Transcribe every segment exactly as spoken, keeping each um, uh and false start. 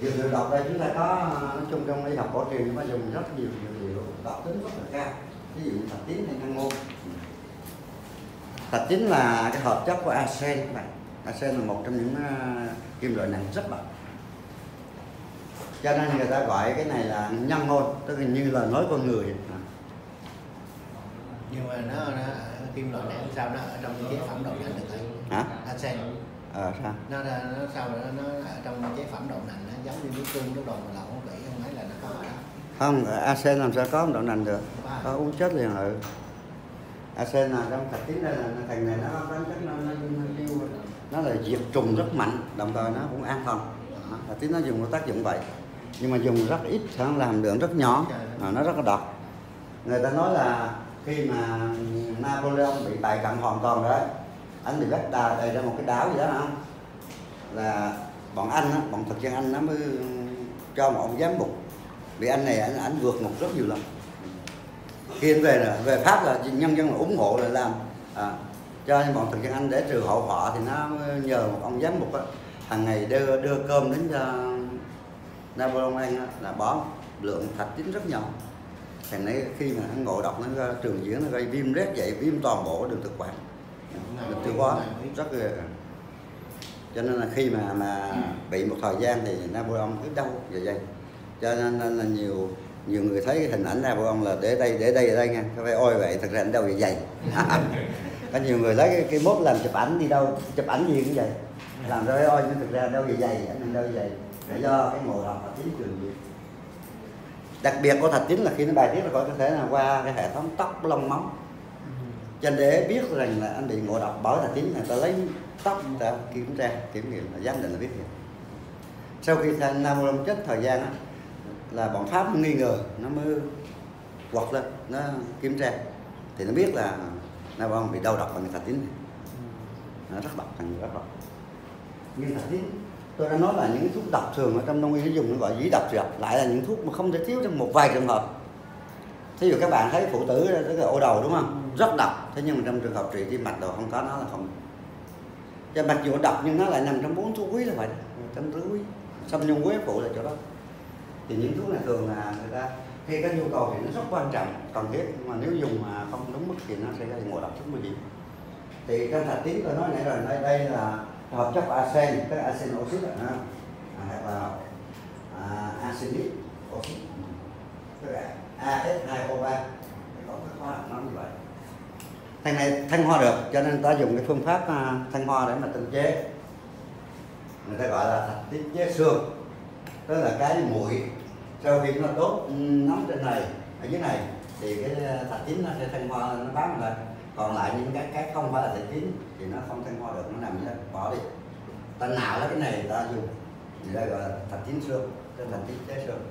Dược liệu độc đây chúng ta có nói chung trong y học cổ truyền chúng ta dùng rất nhiều dược liệu độc tính rất là cao, ví dụ thạch tín hay ngăn ngôn. Thạch tín là cái hợp chất của arsen các bạn. Arsen là một trong những kim loại nặng rất mạnh, cho nên người ta gọi cái này là nhân ngôn, tức là như là nói con người. Nhưng mà nó, nó kim loại nặng sao nó ở trong chế phẩm đậu nành được thầy? Hả? Arsen. Ờ sao? Nó nó sao nó, nó ở trong chế phẩm đậu nành nó giống như nước tương nước đồ mà lẩu không kỹ không thấy là nó có ở đó. Không, arsen làm sao có đậu nành được? Có uống chết liền rồi. Arsen là trong thạch tín đây là thằng này nó có chất nó nó, nó, nó là diệt trùng rất mạnh, đồng thời nó cũng an thần. Thạch tín nó dùng có tác dụng vậy, nhưng mà dùng rất ít, nó làm lượng rất nhỏ, nó rất là độc. Người ta nói là khi mà Napoleon bị bại trận hoàn toàn đấy, anh bị bắt đà đầy ra một cái đảo gì đó không, là bọn Anh á, bọn thực dân Anh nó mới cho một ông giám mục bị anh này anh, anh vượt ngục rất nhiều lần. Khi anh về là về Pháp là nhân dân là ủng hộ là làm à, cho bọn thực dân Anh để trừ hậu họa, thì nó nhờ một ông giám mục á, hàng ngày đưa đưa cơm đến cho Napoleon ăn á, là bỏ lượng thạch tín rất nhỏ. Thằng này khi mà ăn ngộ độc nó ra trường diễn nó gây viêm rét dậy, viêm toàn bộ đường thực quản, đường tiêu hóa rất là. Cho nên là khi mà mà bị một thời gian thì Napoleon cứ đau dạ dày, cho nên là nhiều nhiều người thấy hình ảnh Napoleon là để đây để đây ở đây nha, phải ôi vậy thật ra anh đau dạ dày. Có nhiều người lấy cái, cái mốt làm chụp ảnh đi đâu, chụp ảnh gì cũng vậy, làm ra ôi nhưng thực ra đau dạ dày, anh đau dạ dày để do cái ngộ độc thạch tín trường diễn. Đặc biệt của thạch tín là khi nó bài tiết ra khỏi cơ thể là qua cái hệ thống tóc, lông, máu. Cho nên để biết rằng là anh bị ngộ độc bởi thạch tín, người ta lấy tóc người ta kiểm tra, kiểm nghiệm là giám định là biết được. Sau khi Napoleon chết thời gian đó, là bọn Pháp nghi ngờ, nó mới quật lên, nó kiểm tra thì nó biết là Napoleon bị đau độc bằng thạch tín này. Nó rất độc, thằng rất độc. Như thạch tín tôi đã nói là những thuốc độc thường ở trong đông y nó dùng nó gọi dĩ độc trì, lại là những thuốc mà không thể thiếu trong một vài trường hợp. Thí dụ các bạn thấy phụ tử tức là ô đầu đúng không, rất độc, thế nhưng mà trong trường hợp trị tim mạch đồ không có nó là không. Cho mặc dù độc nhưng nó lại nằm trong bốn thuốc quý là vậy, trong tứ quý, xâm nhung quế phụ là chỗ đó. Thì những thuốc này thường là người ta khi có nhu cầu thì nó rất quan trọng, cần thiết, mà nếu dùng mà không đúng mức thì nó sẽ gây ngộ độc rất nguy hiểm. Thì cái thạch tín tôi nói nãy rồi, đây đây là hợp chất arsen, cái arsen oxide à, hoặc là à, arsenic oxide, tức là A S hai O ba, có cái hóa học nó như vậy. Thằng này thanh hoa được, cho nên ta dùng cái phương pháp thanh hoa để mà tinh chế, người ta gọi là thạch tín chế xương, tức là cái muội sau khi nó đốt nóng trên này ở dưới này thì cái thạch tín nó sẽ thanh hoa, nó bám lại. Còn lại những cái cái không phải là thạch tín thì nó không thanh hoa được, nó nằm dưới đó, bỏ đi. Ta nào lấy cái này ta dùng thì đây gọi là thạch tín xương, tức là thạch tín chế xương.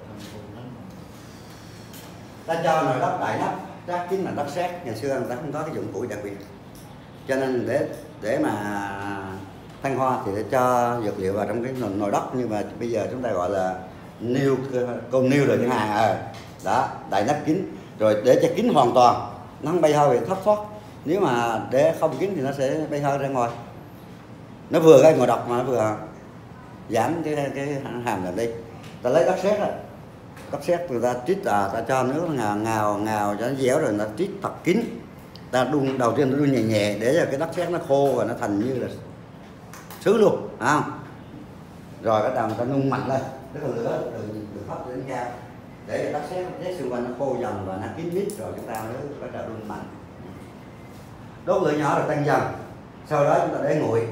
Ta cho nồi đất đại nắp, chắc chính là đất sét, ngày xưa người ta không có cái dụng cụ đặc biệt, cho nên để để mà thanh hoa thì để cho dược liệu vào trong cái nồi, nồi đất, nhưng mà bây giờ chúng ta gọi là niêu, côn niêu rồi chẳng hạn, à, đó đại nắp kín rồi để cho kín hoàn toàn, nó không bay hơi bị thất thoát. Nếu mà để không kín thì nó sẽ bay hơi ra ngoài, nó vừa gây ngộ độc mà nó vừa giảm cái cái hàm lượng đi. Ta lấy đất sét rồi, đất sét người ta trít, à, ta cho nước ngào ngào ngào cho nó dẻo rồi ta trít thật kín, ta đun đầu tiên ta đun nhẹ nhẹ để cho cái đất sét nó khô và nó thành như là sứ luôn, à không? Rồi bắt đầu người ta nung mạnh lên, tức là lửa đường đường hấp lên cao để cho đất sét sét xung quanh nó khô dần và nó kín mít, rồi chúng ta mới bắt đầu đun mạnh. Đốt lửa nhỏ rồi tăng dần, sau đó chúng ta để nguội.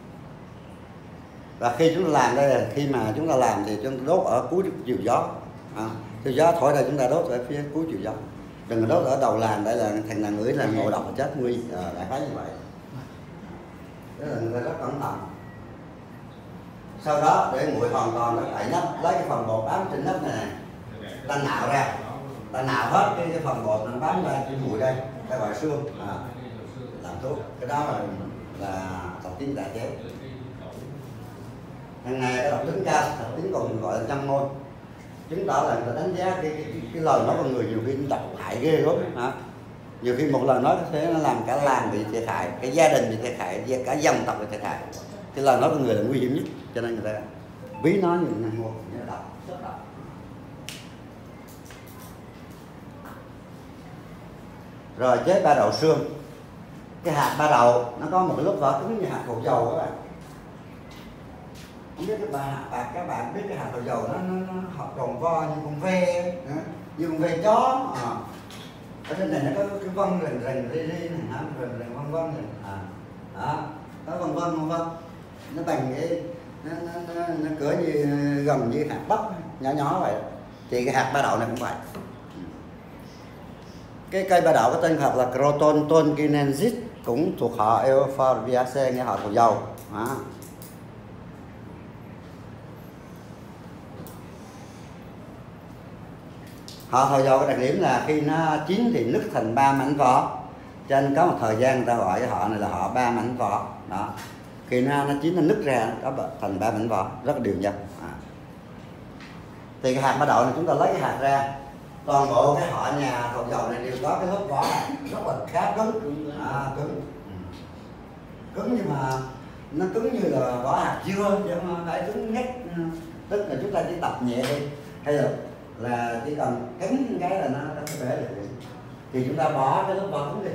Và khi chúng ta làm đây là khi mà chúng ta làm thì chúng ta đốt ở cuối chiều gió, à, chiều gió thổi ra chúng ta đốt ở phía cuối chiều gió, đừng đốt ở đầu làng, đây là thằng nào ngửi là ngộ độc chết nguy, à, đại khái như vậy. Đó là người ta rất cẩn thận. Sau đó để nguội hoàn toàn nó đậy nắp, lấy cái phần bột bám trên nắp này này, ta nạo ra, ta nạo hết cái, cái phần bột nó bám ra cái nguội đây, ta gọi xương, à, làm thuốc. Cái đó là là thạch tín đại chế. Hàng ngày cái độc tính cao, thạch tín còn gọi là trăm môn, chứng tỏ là người ta đánh giá cái, cái, cái lời nói con người nhiều khi độc hại ghê lắm, hả? Nhiều khi một lời nói có thể nó làm cả làng bị thiệt hại, cái gia đình bị thiệt hại, cả dân tộc bị thiệt hại. Cái lời nói con người là nguy hiểm nhất, cho nên người ta ví nó như là một như là độc, rất độc. Rồi chế ba đậu xương. Cái hạt ba đậu nó có một cái lớp vỏ cứng như hạt dầu dầu các bạn. Không biết các bạn các bạn biết cái hạt dầu dầu nó nó, nó học tròn vo như con ve, như con ve chó. À. Ở trên này nó có cái vân rình rình ri ri này hả, rình rình vân vân này. À. Đó, nó vân vân vân vân. Nó bằng cái nó nó, nó, nó cỡ như gần như hạt bắp nhỏ nhỏ vậy. Thì cái hạt ba đậu này cũng vậy. Cái cây ba đậu có tên hợp là Croton tonkinensis, cũng thuộc họ Euphorbiaceae, nghe họ của dầu. Đó. Họ thầu dầu có đặc điểm là khi nó chín thì nứt thành ba mảnh vỏ, cho nên có một thời gian người ta gọi cái họ này là họ ba mảnh vỏ. Đó, khi nó, nó chín nó nứt ra nó có thành ba mảnh vỏ rất là đều nhau. À. Thì cái hạt ba đậu này chúng ta lấy cái hạt ra, toàn bộ cái họ nhà thầu dầu này đều có cái lớp vỏ rất là khá cứng. À, cứng cứng nhưng mà nó cứng như là vỏ hạt dưa chứ không phải cứng ngắt. Tức là chúng ta chỉ tập nhẹ đi, hay là là chỉ cần cắn cái là nó nó sẽ bể được. Thì chúng ta bỏ cái lớp vỏ cứng đi,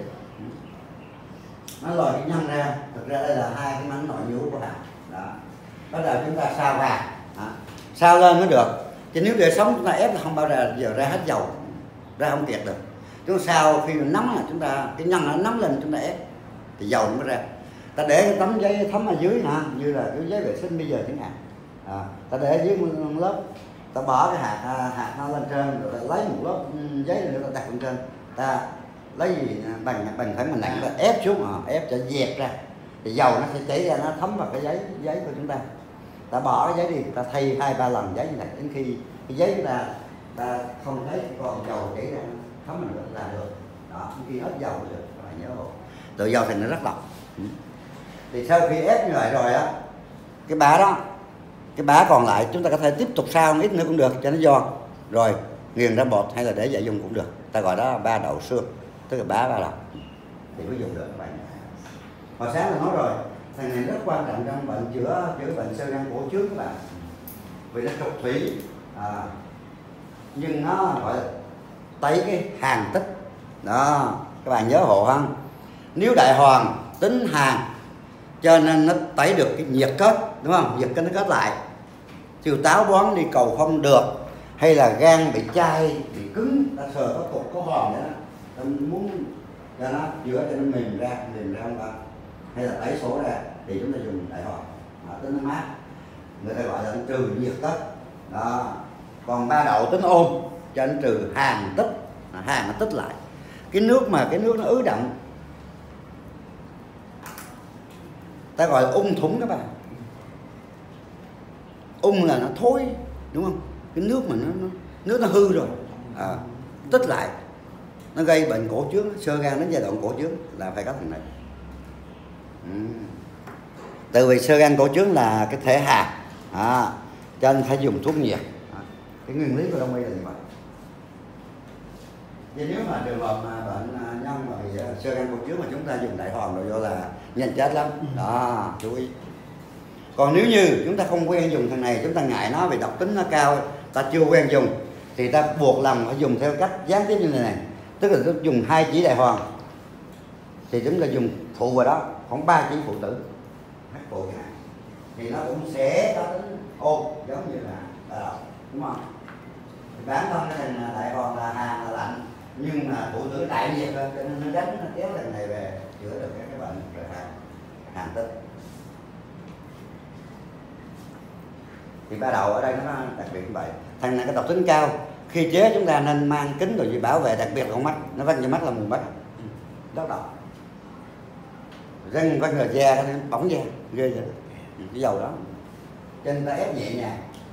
nó lòi cái nhân ra. Thực ra đây là hai cái mảnh nội nhũ của hạt. Đó, bắt đầu chúng ta sao vào, sao lên mới được. Chứ nếu để sống chúng ta ép là không bao giờ giờ ra hết dầu, ra không kiệt được. Chúng ta sao khi mình nắm là chúng ta cái nhân nó nắm lên chúng ta ép thì dầu nó mới ra. Ta để cái tấm giấy thấm ở dưới hả, như là cái giấy vệ sinh bây giờ chẳng hạn. À, ta để ở dưới một lớp, ta bỏ cái hạt hạt nó lên trên, rồi ta lấy một lớp giấy nữa ta đặt lên trên, ta lấy gì bằng bằng phẳng mình nặng ta ép xuống, à, ép cho dẹt ra thì dầu nó sẽ chảy ra, nó thấm vào cái giấy giấy của chúng ta. Ta bỏ cái giấy đi, ta thay hai ba lần giấy như này đến khi cái giấy của ta ta không thấy còn dầu chảy ra thấm mình là được. Đó, khi hết dầu được các bạn nhớ hộ. Tự dầu thì nó rất độc. Thì sau khi ép như vậy rồi á, cái bã đó, cái bã còn lại chúng ta có thể tiếp tục sao ít nữa cũng được cho nó giòn, rồi nghiền ra bột hay là để dạ dùng cũng được. Ta gọi đó là ba đậu xương, tức là bã ba đậu thì có dùng được các bạn. Hồi sáng là nói rồi, thằng này rất quan trọng trong bệnh chữa chữa bệnh xơ gan cổ trướng các bạn, vì nó trục thủy. À, nhưng nó gọi là tẩy cái hàn tích. Đó, các bạn nhớ hộ không? Nếu đại hoàng tính hàn cho nên nó tẩy được cái nhiệt kết, đúng không? Nhiệt kết nó kết lại. Chiều táo bón đi cầu không được, hay là gan bị chai, bị cứng, ta sờ có cục có hòn nữa, ta muốn cho nó chữa cho nó mềm ra, mềm ra không ta? Hay là tẩy sổ ra thì chúng ta dùng đại hoàng, à, tính nó mát, người ta gọi là nó trừ nhiệt kết. Đó. Còn ba đậu tính ôn cho nó trừ hàn tích, à, hàn nó tích lại. Cái nước mà cái nước nó ứ đậm, ta gọi là ung thủng các bạn. Ung là nó thối, đúng không? Cái nước mà nó, nó nước nó hư rồi, à, tích lại, nó gây bệnh cổ trướng, xơ gan đến giai đoạn cổ trướng là phải có thằng này. Ừ. Từ vì xơ gan cổ trướng là cái thể hàn, à, cho nên phải dùng thuốc nhiệt. À, cái nguyên lý của đông y là như vậy. Vì nếu mà trường hợp mà bệnh nhân mà bị xơ gan cổ trướng mà chúng ta dùng đại hoàng rồi vô là nhanh chết lắm. Đó, chú ý. Còn nếu như chúng ta không quen dùng thằng này, chúng ta ngại nó vì độc tính nó cao, ta chưa quen dùng, thì ta buộc lòng phải dùng theo cách gián tiếp như này này. Tức là dùng hai chỉ đại hoàng thì chúng ta dùng phụ vào đó khoảng ba chỉ phụ tử hát phụ thì nó cũng sẽ có tính ôn giống như là đại đậu, đúng không? Thì bản thân cái thằng đại hoàng là hàn là lạnh, nhưng mà phụ tử đại nhiệt cho nên nó đánh nó kéo thằng này về chữa được các cái bệnh rồi hàn hàn tích. Thì ba đậu ở đây nó đặc biệt như vậy. Thằng này có độc tính cao, khi chế chúng ta nên mang kính rồi gì bảo vệ, đặc biệt là con mắt, nó văng vào mắt là mù mắt, rất độc. Răng văng vào da nó bỏng da, ghê vậy. Cái dầu đó, cho nên ta ép nhẹ nhàng.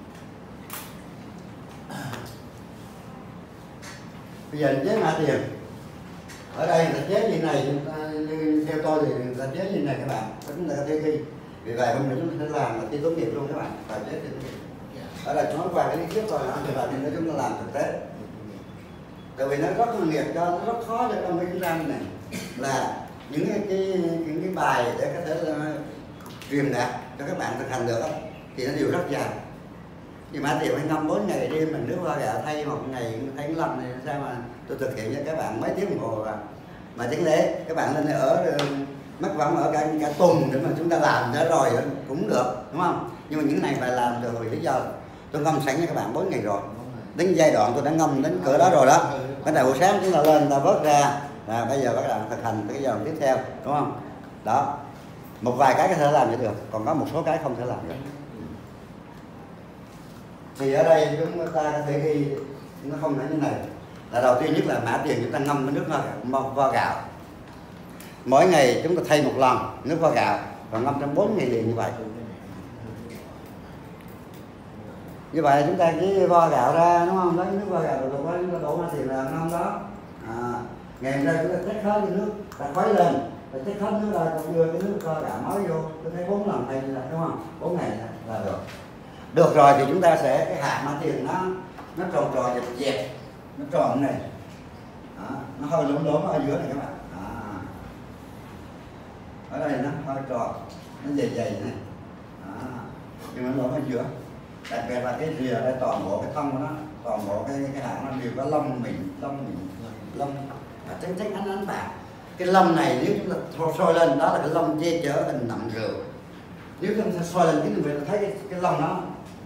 Bây giờ chế mã tiền, ở đây người ta chế như này, người ta, như theo tôi thì người ta chế như này các bạn, chúng ta có thể ghi. Vì vậy hôm nay chúng ta sẽ làm là thi tốt nghiệp luôn các bạn, và chế thi tốt nghiệp. Ở đây nói qua cái lý thuyết thôi, thì vậy thì chúng ta làm thực tế. Tại vì nó rất là nghiệp cho, nó rất khó cho trong cái chúng ta này là những cái, cái những cái bài để có thể là truyền đạt cho các bạn thực hành được đó, thì nó đều rất dài. thì mã tiền phải ngâm bốn ngày đêm mà nước hoa gạo thay một ngày thay lần này sao mà tôi thực hiện cho các bạn mấy tiếng đồng hồ à. Mà chẳng lẽ các bạn lên đây ở mất vắng ở cả cả tuần để mà chúng ta làm ra rồi cũng được đúng không? Nhưng mà những này phải làm được vì lý do tôi ngâm sẵn cho các bạn bốn ngày rồi. Đến giai đoạn tôi đã ngâm đến cỡ đó rồi đó. Cái đầu buổi sáng chúng ta lên ta vớt ra. À, bây giờ các bạn thực hành cái giai đoạn tiếp theo đúng không? Đó. Một vài cái có thể làm được, còn có một số cái không thể làm được. Thì ở đây chúng ta có thể ghi nó không phải như này. Là đầu tiên nhất là mã tiền chúng ta ngâm với nước vo, vo gạo. Mỗi ngày chúng ta thay một lần nước vo gạo và ngâm trong bốn ngày liền như vậy. Như vậy chúng ta chỉ vo gạo ra đúng không? Lấy nước vo gạo rồi chúng ta đổ mã tiền là ngâm đó. À, ngày hôm nay chúng ta tách hết cái nước, ta khuấy lên, ta tách hết nước ra, ta đưa cái nước vo gạo mới vô, tôi thấy bốn lần thay là đúng không? Bốn ngày là được. Được rồi thì chúng ta sẽ cái hạt mã tiền nó nó tròn tròn dẹp dẹp, nó tròn này, đó, nó hơi lốm lốm ở giữa này các bạn. À. Ở đây nó hơi tròn, nó dày dày này, đó. Nhưng mà nó lốm ở giữa. Đặc biệt là cái rìa đây toàn bộ cái thân của nó, toàn bộ cái cái hạt nó đều có lông mịn, lông mịn, lông trắng trắng ánh ánh bạc. Cái lông này nếu chúng ta soi lên đó là cái lông che chở hình nậm rượu. Nếu chúng ta soi lên cái người ta thấy cái, cái lông đó.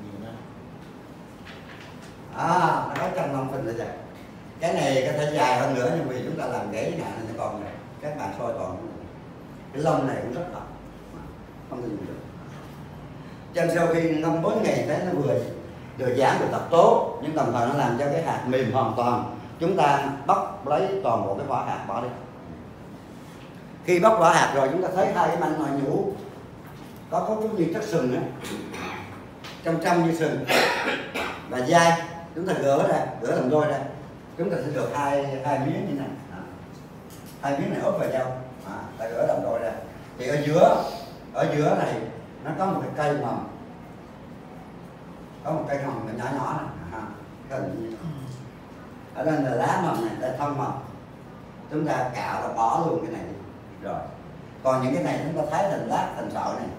À, nó có chân lông phình ra. Cái này có thể dài hơn nữa nhưng vì chúng ta làm gãy cái này nó còn này. Các bạn soi còn cái lông này cũng rất thật, không thể dùng được. Cho nên sau khi ngâm bốn ngày thấy nó vừa vừa giảm được độc tố nhưng đồng thời nó làm cho cái hạt mềm hoàn toàn. Chúng ta bóc lấy toàn bộ cái vỏ hạt bỏ đi. Khi bóc vỏ hạt rồi chúng ta thấy hai cái manh ngoài nhũ có có như chất sừng á, trong trong như sừng và dai, chúng ta gỡ ra, gỡ làm đôi ra, chúng ta sẽ được hai hai miếng như này, đó. Hai miếng này ốp vào nhau, đó. Ta gỡ làm đôi ra. Thì ở giữa, ở giữa này nó có một cái cây mầm, có một cây mầm nhỏ nhỏ này, à, cái hình ở đây là lá mầm này, đây thân mầm, chúng ta cạo và bỏ luôn cái này đi. Rồi, còn những cái này chúng ta thái thành lát, thành sợi này,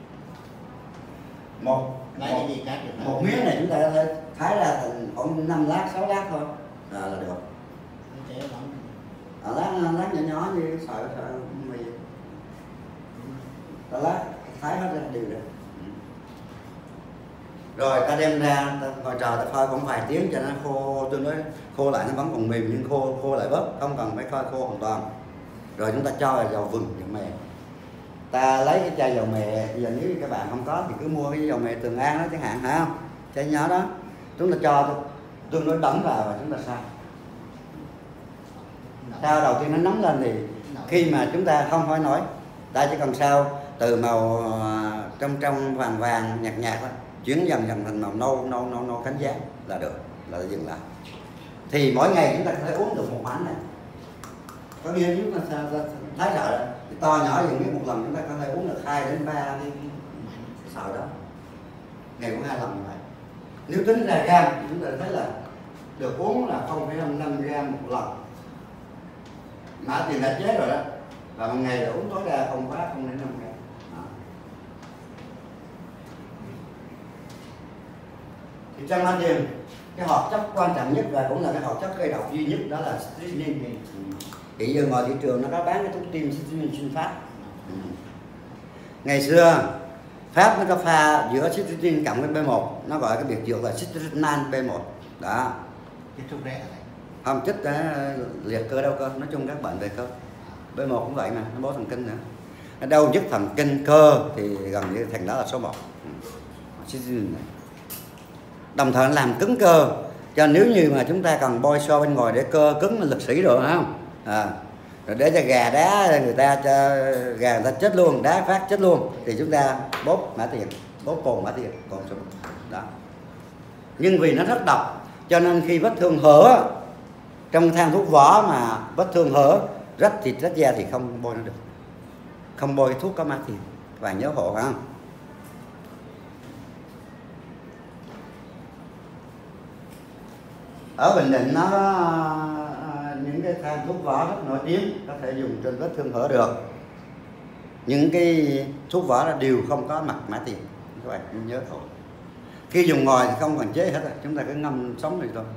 một một, gì một miếng này chúng ta có thể thái ra thành khoảng năm lát, sáu lát thôi, à, là được. À, lát lát nhỏ nhỏ như sợi sợi mì, ta lát thái hết ra đều được. Rồi ta đem ra, ta ngồi chờ ta phơi khoảng vài tiếng cho nó khô, tương đối khô lại, nó vẫn còn mềm nhưng khô khô lại bớt, không cần phải phơi khô hoàn toàn. Rồi chúng ta cho vào dầu vừng, dầu mè. Ta lấy cái chai dầu mè, bây giờ nếu các bạn không có thì cứ mua cái dầu mè Tường An đó chẳng hạn, hả không? Chai nhỏ đó, chúng ta cho tương đối đẫm vào và chúng ta xay. Sao đầu tiên nó nóng lên thì khi mà chúng ta không phải nổi, ta chỉ cần sao từ màu trong trong vàng vàng nhạt nhạt đó, chuyển dần dần thành màu nâu nâu nâu nâu cánh gián là được, là dừng lại. Thì mỗi ngày chúng ta có thể uống được một mảnh này. Có nghĩa chúng ta thái sợi to nhỏ dừng biết một lần chúng ta có thể uống được hai đến ba cái sợi đó, ngày cũng hai lần như vậy. Nếu tính ra gram chúng ta thấy là được uống là không phẩy năm gram một lần. Mã tiền đã chế rồi đó, và một ngày là uống tối đa không quá không đến năm gram. Thì trong mã tiền cái hoạt chất quan trọng nhất và cũng là cái hoạt chất gây độc duy nhất đó là strychnine. Thì giờ ngoài thị trường nó có bán cái thuốc tiêm strychnine sinh Pháp. Ừ. Ngày xưa Pháp nó có pha giữa strychnine cộng với B một, nó gọi cái biệt dược là strychnine B một. Đó. Chích thuốc rẻ này. Không, chích liệt cơ đau cơ, nói chung các bệnh về cơ. B một cũng vậy mà, nó bó thần kinh nữa. Nó đau nhất thần kinh cơ thì gần như thành đó là số một. Strychnine này. Đồng thời nó làm cứng cơ, cho nếu như mà chúng ta cần bôi xo bên ngoài để cơ cứng là lực sĩ rồi không? À, rồi để cho gà đá người ta cho gà người ta chết luôn, đá phát chết luôn thì chúng ta bóp mã tiền, bóp cồn mã tiền, còn số đó. Nhưng vì nó rất độc cho nên khi vết thương hở trong thang thuốc vỏ mà vết thương hở rách thịt rách da thì không bôi nó được, không bôi thuốc có mã tiền, các bạn nhớ hộ không? Ở Bình Định nó những cái thang thuốc vỏ rất nổi tiếng, có thể dùng trên vết thương hở được. Những cái thuốc vỏ là đều không có mặt mã tiền, các bạn nhớ thôi. Khi dùng ngòi thì không cần chế hết, chúng ta cứ ngâm sống này thôi.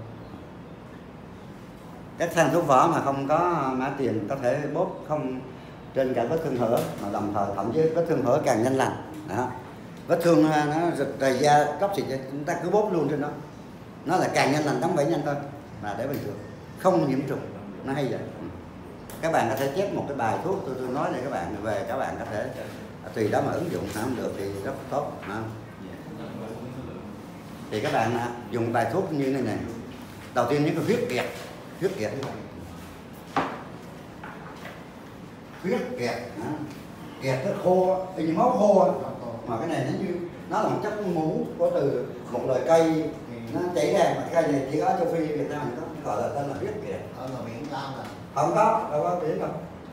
Các thang thuốc vỏ mà không có mã tiền có thể bóp không trên cả vết thương hở, mà đồng thời thậm chí vết thương hở càng nhanh lành. Đó. Vết thương nó rực đầy da cốc xịt chúng ta cứ bóp luôn trên đó, nó là càng nhanh lành đóng bẩy nhanh thôi, mà để bình thường không nhiễm trùng, nó hay vậy. Các bạn có thể chép một cái bài thuốc tôi, tôi nói để các bạn về các bạn có thể tùy đó mà ứng dụng, không được thì rất tốt. Đó. Thì các bạn dùng bài thuốc như thế này. Đầu tiên những cái huyết kẹt, huyết kẹt, huyết kẹt, kẹt nó khô, như máu khô, mà cái này nó như nó là một chất mũ có từ một loài cây nó chảy ra, mà cây này chỉ có châu Phi Việt Nam có, gọi là tên là huyết kẹt. Ở ngoài biển Lam à? Không có, đâu có biển đâu.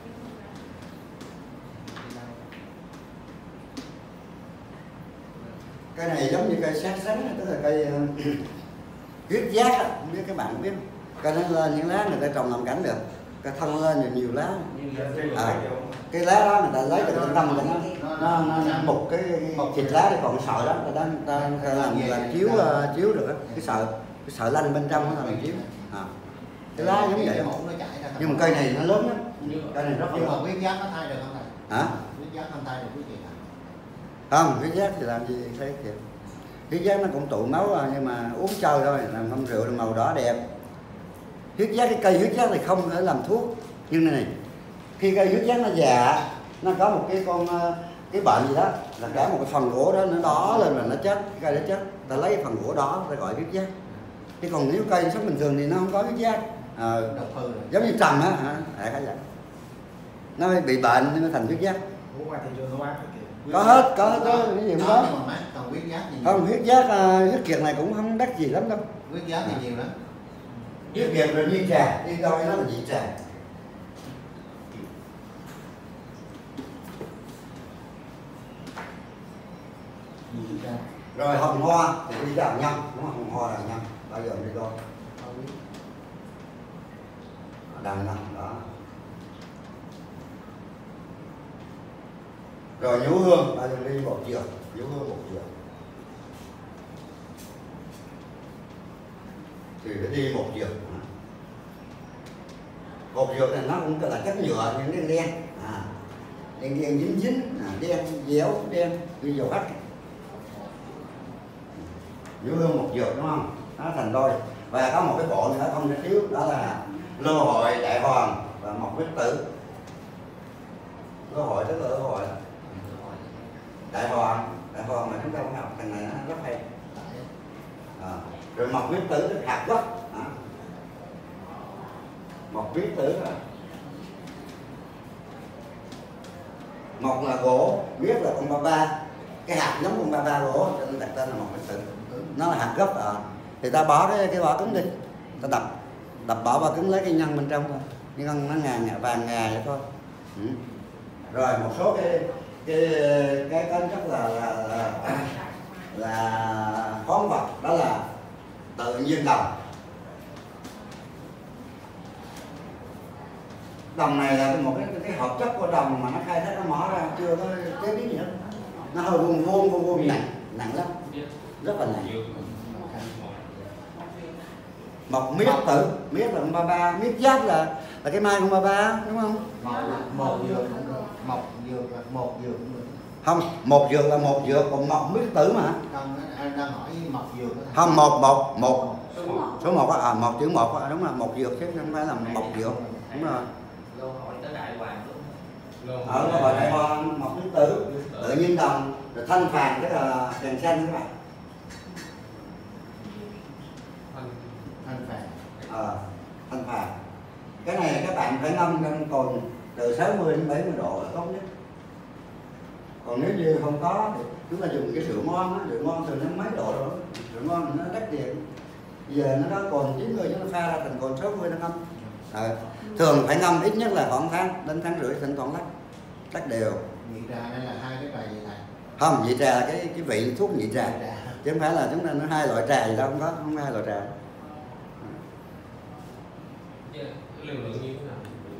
Cây này giống như cây sát sắn, tức là cây huyết giác, không biết các bạn biết. Cây nó lên những lá người ta trồng làm cảnh được, cây thân lên nhiều, nhiều lá. À, cái lá đó người ta lấy từ trung tâm cho nó nó, nó, nó một cái, cái thịt lá thì còn sợi đó, người ta, người ta làm làm chiếu uh, chiếu được đó. Cái sợi cái sợi lanh bên trong nó làm chiếu. À, cái lá giống vậy. Nhưng mà cây này nó lớn lắm, cây này rất nhưng lớn. mà huyết giác nó thay được không thầy? Hả? Huyết giác không thay được quý vị hả? Không, huyết giác thì làm gì thấy kìa. Huyết giác nó cũng tụ máu à, nhưng mà uống chơi thôi, làm không rượu màu đỏ đẹp. Huyết giác, cái cây huyết giác thì không thể làm thuốc. Nhưng này, khi cây huyết giác nó già, nó có một cái con cái bệnh gì đó, là cả một cái phần gỗ đó nó đỏ lên là nó chết, cái cây nó chết, ta lấy phần gỗ đó ta gọi huyết giác. Chứ còn nếu cây sống bình thường thì nó không có huyết giác. À, giống như trầm á hả? À, cái vậy. Nó bị bệnh nên nó thành huyết giác. Có hết, có hết, có cái gì cũng có. Còn huyết giác gì? Không, huyết giác, huyết kiệt này cũng không đắt gì lắm đâu. Huyết giác thì nhiều lắm. Huyết kiệt rồi như trà, đi đâu nó là vị trà. Rồi hồng hoa thì đi vào nhân, đúng không? Hồng hoa là nhân, bao giờ đi đâu? Đàn nhân đó. Rồi nhũ hương, bao giờ đi một chiều, nhũ hương một chiều. Thì phải đi một chiều. Một chiều này nó cũng là chất nhựa nhưng đen đen, à, đen đen dính dính, à, đen déo đen như dầu hắt. Nhũ hương một dược đúng không? Nó thành đôi. Và có một cái bộ nữa không thể thiếu, đó là lô hội đại hoàng và mộc huyết tử. Lô hội tức là lô hội đại hoàng, đại hoàng mà chúng ta cũng học thằng này nó rất hay. À, rồi mộc huyết tử tức hạt gốc. À, mộc huyết tử là mộc là gỗ, huyết là con ba ba, cái hạt giống con ba ba gỗ cho nên đặt tên là mộc huyết tử. Nó là hạt gốc. À, thì ta bỏ cái cái vỏ cứng đi, ta đập đập bỏ vỏ cứng lấy cái nhân bên trong thôi, cái nhân nó ngà ngà vàng ngà vậy thôi. Ừ. Rồi một số cái cái cái cái rất là là là, là khoáng vật, đó là tự nhiên đồng. Đồng này là một cái cái hợp chất của đồng mà nó khai thác nó mỏ ra chưa có chế biến gì hết, nó hơi vuông vuông vuông vuông nặng nặng lắm, rất là nặng. Mộc miết tử, miết là con ba ba, miết giáp là là cái mai con ba ba đúng không? Một dược cũng được, một dược là một dược cũng được. Không, một dược là một dược, còn mộc miết tử mà. Không, anh đang hỏi mộc dược. Không, một một một số một á, à, một chữ một á, đúng là một dược chứ không phải là mộc dược, đúng rồi. Lô hội tới đại hoàng luôn. Ở lô hội đại hoàng, mộc miết tử, tự nhiên đồng, rồi thanh phàn tức là đèn xanh các bạn. Thanh phàn. Ờ, thanh phàn. Cái này các bạn phải ngâm trong cồn từ sáu mươi đến bảy mươi độ là tốt nhất. Còn nếu như không có thì chúng ta dùng cái rượu ngon á, rượu ngon thường nó mấy độ rồi, rượu ngon thì nó đắt tiền. Bây giờ nó có cồn chín mươi chúng nó pha ra thành cồn sáu mươi nó ngâm. À, thường phải ngâm ít nhất là khoảng tháng đến tháng rưỡi thỉnh thoảng lắc, lắc đều. Nhị trà đây là hai cái trà gì thầy? Không, nhị trà là cái cái vị thuốc nhị trà, chứ không phải là chúng ta nó hai loại trà gì đâu, không có, không có hai loại trà. Liều lượng như thế nào?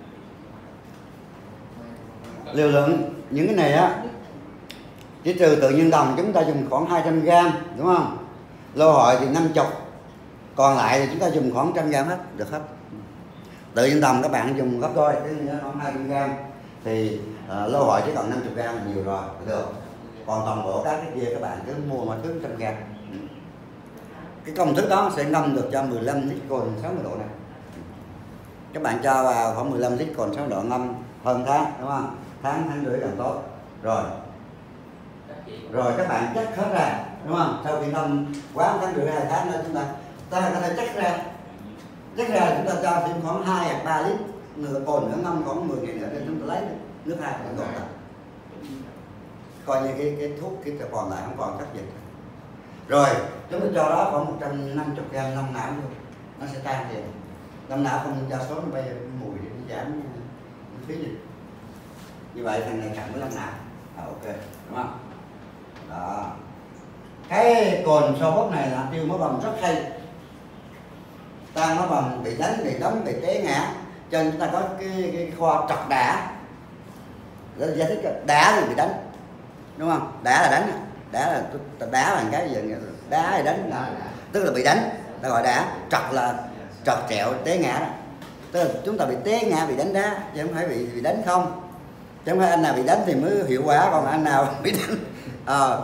Liều lượng những cái này á, chỉ trừ tự nhiên đồng chúng ta dùng khoảng hai trăm gram đúng không? lô hội thì năm mươi, còn lại thì chúng ta dùng khoảng trăm gram hết, được hết. Tự yên tâm, các bạn dùng gấp đôi, cái khoảng hai trăm gram thì uh, lô hội chỉ còn năm mươi gram là nhiều rồi, được. Còn toàn bộ các cái kia các bạn cứ mua mà thứ trăm gram. Cái công thức đó sẽ ngâm được cho mười lăm lít cồn sáu mươi độ này. Các bạn cho vào khoảng mười lăm lít cồn sáu mươi độ ngâm hơn tháng, đúng không? Tháng tháng rưỡi càng tốt. Rồi. Rồi các bạn chắc hết ra, đúng không? Sau khi ngâm quá tháng rưỡi hai tháng nữa chúng ta ta có thể chắc ra. Chắc ra chúng ta cho thêm khoảng hai hoặc ba lít nửa cồn nữa, ngâm khoảng mười ngày nữa để chúng ta lấy nước hai còn tốt. Coi như cái cái thuốc cái còn lại không còn tác dụng. Rồi chúng ta cho đó khoảng một trăm năm mươi gram long não luôn, nó sẽ tan liền. Long não không cho số nó bây giờ mùi thì nó giảm phí gì. Như vậy thằng này chặn với long não. À, ok, đúng không? Đó. Cái cồn so bóp này là tiêu mỡ bầm rất hay. Ta mỡ bầm bị đánh, bị đóng, bị té ngã, cho nên chúng ta có cái, cái kho trọc đá. Đó là giải thích đá thì bị đánh, đúng không? Đá là đánh, đá là đá bằng cái gì, đá thì đánh, đá, tức là bị đánh, ta gọi đá. Trọc là trọc trẹo té ngã đó, tức là chúng ta bị té ngã, bị đánh đá, chứ không phải bị bị đánh không. Chứ không phải anh nào bị đánh thì mới hiệu quả, còn anh nào bị đánh à,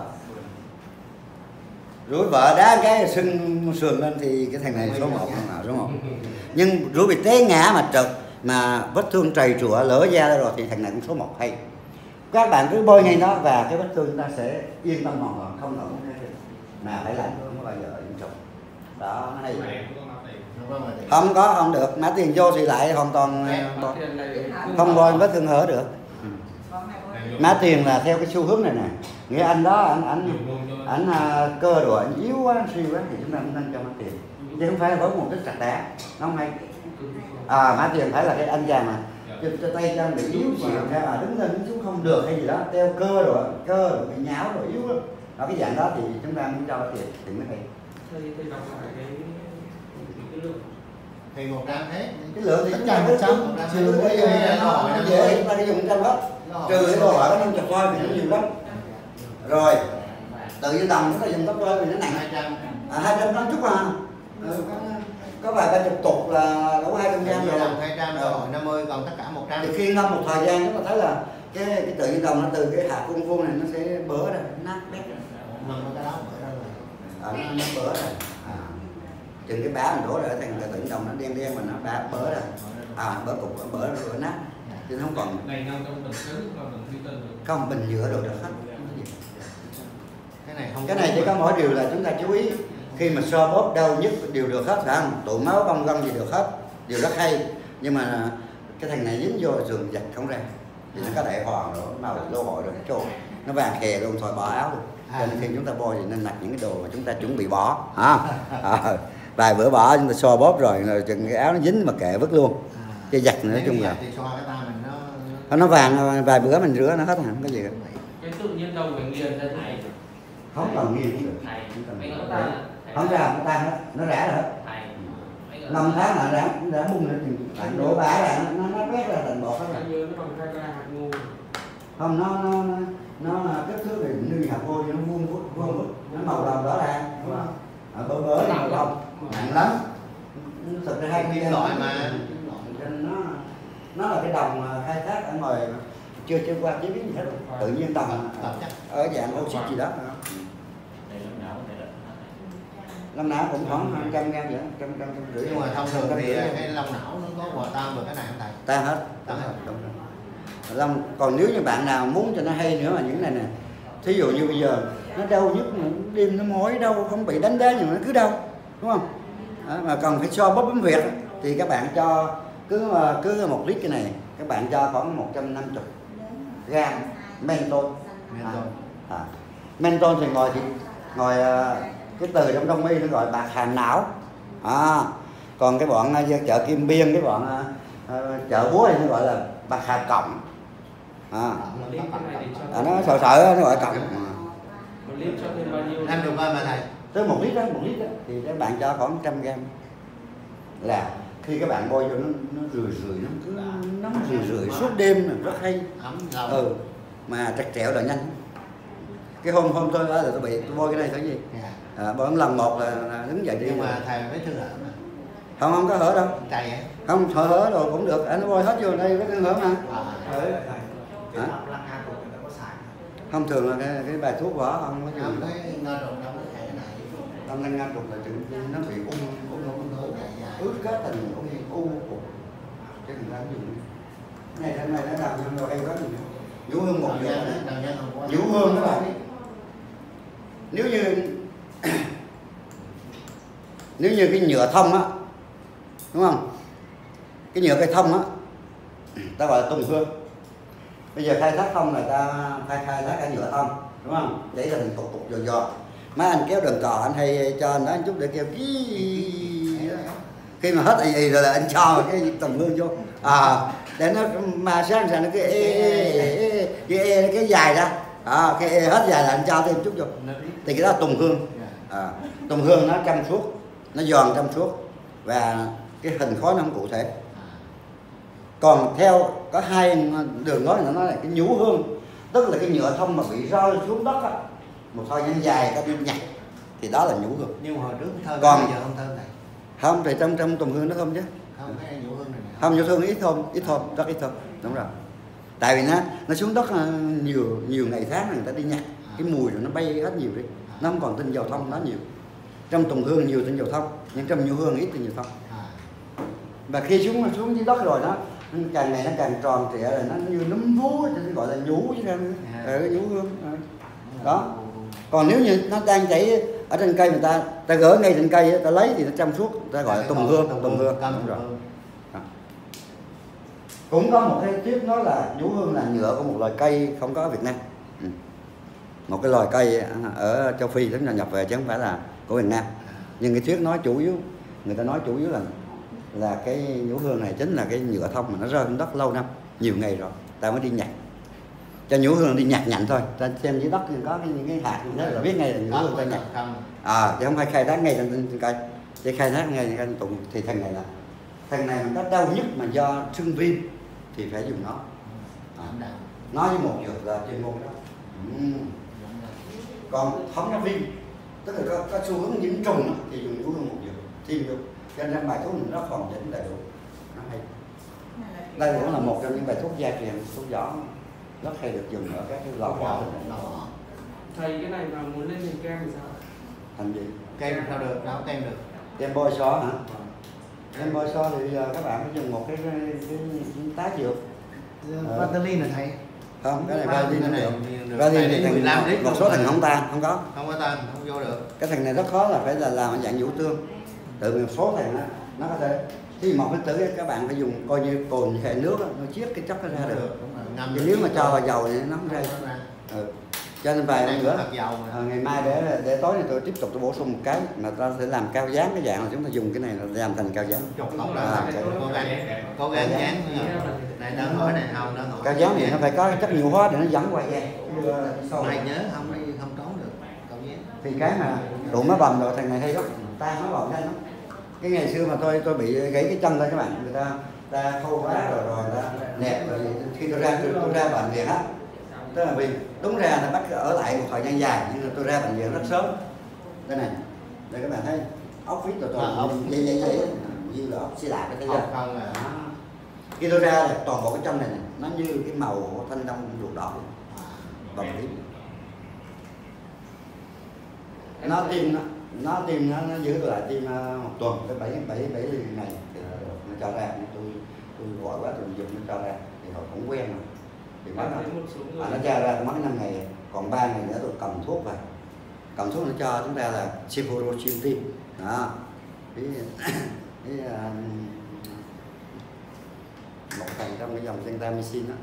rủi vợ đá cái sưng sườn lên thì cái thằng này số một, số một. Nhưng rủi bị té ngã mà trật mà vết thương trầy trụa lỡ da ra rồi thì thằng này cũng số một hay. Các bạn cứ bôi ngay nó và cái vết thương ta sẽ yên tâm hoàn toàn, không còn mà phải lạnh, không có bao giờ yên trọng. Đó, nó hay. Không có, không được, mã tiền vô thì lại hoàn toàn không bôi vết thương hở được. Mã tiền là theo cái xu hướng này nè, nghĩa anh đó anh anh anh uh, cơ độ anh yếu quá, anh suy quá thì chúng ta không nên cho mã tiền, chứ không phải với một cái sạch đá, nó không hay. À, mã tiền phải là cái anh chàng mà cho tay chân bị yếu xịu ra mà đứng lên đứng xuống không được hay gì đó, theo cơ rồi cơ rồi bị nháo rồi yếu đó. Đó, cái dạng đó thì chúng ta muốn cho tiền thì mới hay. Thì một trăm hết. Cái lượng thì tất cả một trăm, trừ cái dễ chúng ta đi dùng trăm hết, trừ cái đồ hỏi nó năm chục thôi vì nó nhiều lắm. Rồi tự nhiên tầm chúng ta dùng tóc thôi vì nó nặng hai trăm, à, hai trăm năm chút mà. Ừ, có, có vài ba chục tục là đủ hai trăm gram rồi. hai trăm rồi năm mươi, còn tất cả một trăm. Thì khi ngâm một thời gian chúng ta thấy là cái cái tự nhiên đồng nó từ cái hạt vuông vuông này nó sẽ bớ ra, nát bét ra. Ngâm cái đó bớ ra rồi. À, nó, nó bớ ra. À, chừng cái bá mình đổ ra thành tự nhiên đồng nó đen đen mà nó bá bớ ra. À, bớ cục bớ ra rồi nát. Chứ nó không còn. Này ngâm trong bình sứ hoặc bình thủy tinh được. Không, bình nhựa được được hết. Cái này không. Cái này chỉ có mỗi điều là chúng ta chú ý khi mà so bóp đâu nhất đều được hết, phải không? Tụ máu bong gân gì được hết, điều rất hay. Nhưng mà cái thằng này dính vô giường giặt không ra thì nó có đại hoàng rồi, màu lô hội rồi trộn, nó vàng khè luôn, thôi bỏ áo luôn. Cho nên khi chúng ta bôi thì nên mặc những cái đồ mà chúng ta chuẩn bị bỏ, hả? À, vài bữa bỏ chúng ta so bóp rồi, rồi chừng cái áo nó dính mà kệ vứt luôn, chứ giặt nữa nói chung là nó, nó vàng, vài bữa mình rửa nó hết, không có gì cả. Cái tự nhiên đâu phải nghiền ra thầy. Không cần nghiền cũng được. Thầy, không ra nó tan hết, nó rã rồi hết. Năm tháng là đã đã bung lên thành đổ bã ra, nó nó bét ra thành bột hết rồi. Không, nó nó nó kích thước thì như hạt vôi, nó vuông vuông vuông, nó màu đồng rõ ràng, đúng không? À, bơ bớ màu đồng nặng lắm. Thực ra hai kim loại mà nó nó là cái đồng khai thác ở ngoài chưa chưa qua chế biến gì hết, tự nhiên tầm ở dạng oxy gì đó. Long não cũng khoảng hai trăm gram vậy, trăm trăm rưỡi. Nhưng mà thông thường thì cái long não nó có hòa tan được cái này không thầy? Tan hết, tan hết. Đúng rồi. Long, còn nếu như bạn nào muốn cho nó hay nữa là những này nè, thí dụ như bây giờ nó đau nhức mà đêm nó mỏi đau không bị đánh đá nhưng mà nó cứ đau, đúng không? Đó, mà còn phải so bóp bấm huyệt thì các bạn cho cứ cứ một lít cái này các bạn cho khoảng một trăm năm mươi gram menthol. Menthol. À, à. Menthol thì ngồi thì ngồi cái từ trong đông y nó gọi bạc hà não. À, còn cái bọn chợ Kim Biên, cái bọn uh, chợ búa thì nó gọi là bạc hà cộng. À, à nó sợ sợ nó gọi cộng. Một lít cho thêm bao nhiêu? năm mươi gram mà thầy. Tới một lít đó, một lít đó thì các bạn cho khoảng trăm gram. Là khi các bạn bôi vô nó nó rười rười nó cứ nó rười rười suốt đêm rất hay. Ừ, mà trật trẹo là nhanh. Cái hôm hôm tôi ở là tôi bị tôi bôi cái này thấy gì? À, bọn lần một là, là đứng dậy đi. Nhưng mà thầy vết thương hở mà. Không, không có hở đâu. Chày ấy. Không, hở hở rồi cũng được, anh bôi hết vô đây vết thương hở mà. À. Ừ. Hả? Không, thường là cái, cái bài thuốc vỏ không có Không, gì. cái ngơ rụng đâu nó chảy này. Tâm linh ngăn trục là tự nó bị ung ung ung ung ướt kết thành ung u cục chứ đừng làm gì. Này hôm nay nó làm xong rồi em có gì nhũ hương một giờ nhũ hương đó bạn. Nếu như nếu như cái nhựa thông á, đúng không, cái nhựa cây thông á ta gọi là tùng hương. Bây giờ khai thác thông là ta khai khai thác cái nhựa thông, đúng không, để là mình cục cục giò giò. Mấy anh kéo đường cò anh hay cho anh đó một chút để kêu kí, khi mà hết ì ì rồi là anh cho cái tùng hương vô à, để nó mà sáng ra nó cái ê, ê, ê, cái ê, cái dài ra à, cái ê hết dài là anh cho thêm chút vô thì cái đó là tùng hương. À, tùng hương nó trong suốt, nó giòn trong suốt và cái hình khói nó không cụ thể. Còn theo có hai đường nói nó nói là cái nhũ hương, tức là cái nhựa thông mà bị rơi xuống đất á, một thời gian dài ta đi nhặt thì đó là nhũ hương. Nhưng mà hồi trước thơm, còn bây giờ không thơm này. Không, thì trong trong tùng hương nó không chứ. Không, cái nhũ hương này. Không, nhũ hương ít thơm, ít thơm, rất ít thơm, đúng rồi. Tại vì nó nó xuống đất nhiều nhiều ngày tháng người ta đi nhặt, à. Cái mùi rồi nó bay hết nhiều đi, à. Nó không còn tinh dầu thông nó nhiều. Trong tùng hương nhiều tinh dầu thông, nhưng trong nhũ hương ít tinh dầu thông. À. Và khi xuống xuống dưới đất rồi nó càng ngày nó càng tròn trịa rồi nó như núm vú, gọi là nhũ chứ không? À. Ừ, nhũ hương. À. Đó. Còn nếu như nó đang chảy ở trên cây người ta ta gỡ ngay trên cây ta lấy thì nó trong suốt, ta gọi là tùng hương, tùng hương. Đúng rồi. Đó. Cũng có một cái thuyết nói là nhũ hương là nhựa của một loài cây không có ở Việt Nam. Ừ. Một cái loài cây ở châu Phi chúng ta nhập về chứ không phải là của Việt Nam. Nhưng cái thuyết nói chủ yếu, người ta nói chủ yếu là là cái nhũ hương này chính là cái nhựa thông mà nó rơi xuống đất lâu năm, nhiều ngày rồi, ta mới đi nhặt. Cho nhũ hương đi nhặt nhạnh thôi, ta xem dưới đất có cái, những cái hạt như thế là biết ngay là nhũ hương ta nhặt. À, chứ không phải khai thác ngay trên cây, chỉ khai thác ngay trên tùng thì thằng này là thằng này mình có đau nhất mà do sưng viêm thì phải dùng nó. À, nói với một dược là chuyên môn đó. Ừ. Còn không có viêm, tức là có, có xu hướng nhiễm trùng đó, thì dùng nhũ hương một dược thêm vô. Cho nên bài thuốc mình nó phòng chỉnh đầy đủ, nó hay. Đây cũng là một trong những bài thuốc gia truyền, thuốc gió rất hay được dùng ở các cái lò vỏ. Thầy cái này mà muốn lên hình kem thì sao? Thành gì? Kem sao được, nấu kem được. Kem bôi xó hả? Kem bôi xó thì bây giờ các bạn phải dùng một cái cái, cái, cái tái dược. Vaseline là thầy. Không, cái này Vaseline không được. Vaseline thì thằng một số thằng không tan, không có. Không có tan, không vô được. Cái thằng này rất khó là phải là làm dạng vũ tương. Từ một số thằng nó nó có thể thì một cái tử các bạn phải dùng coi như cồn hay nước nó chiết cái chất nó ra được. Chứ nếu mà cho vào dầu thì nó không ra. Ừ. Cho nên vài hôm nữa à, ngày mai để để tối này tôi tiếp tục tôi bổ sung một cái mà ta sẽ làm cao dáng cái dạng là chúng ta dùng cái này là làm thành cao dáng. À, cố gắng cố gắng dán này đang hỏi này không đang hỏi. Cao dáng thì nó phải có chất nhiều hóa để nó dẫn qua da. Mày nhớ không đi không trốn được cao dáng. Thì cái mà đụng má bầm rồi thằng này hay lắm, tan má bầm nhanh lắm. Cái ngày xưa mà tôi tôi bị gãy cái chân thôi các bạn, người ta ta khâu quá rồi rồi ta nẹp rồi khi tôi ra tôi, tôi ra bệnh viện á, tức là vì đúng ra là bắt ở lại một thời gian dài nhưng mà tôi ra bệnh viện rất sớm. Đây này, đây các bạn thấy ốc vít rồi toàn dây dây dây như là ốc xi lạp cái thứ không à. Khi tôi ra là toàn bộ cái chân này, này nó như cái màu thanh long ruột đỏ bầm tím. Nó tim nó nó tim nó, nó giữ lại tim uh, một tuần tới bảy bảy bảy ngày thì nó cho ra, tôi tôi gọi quá tôi dùng nó cho ra thì họ cũng quen rồi thì mất nó, à, nó cho ra mất năm ngày, còn ba ngày nữa tôi cầm thuốc vào, cầm thuốc nó cho chúng ta là cefuroxim tim đó, cái, cái uh, một thành trong cái dòng gentamicin đó,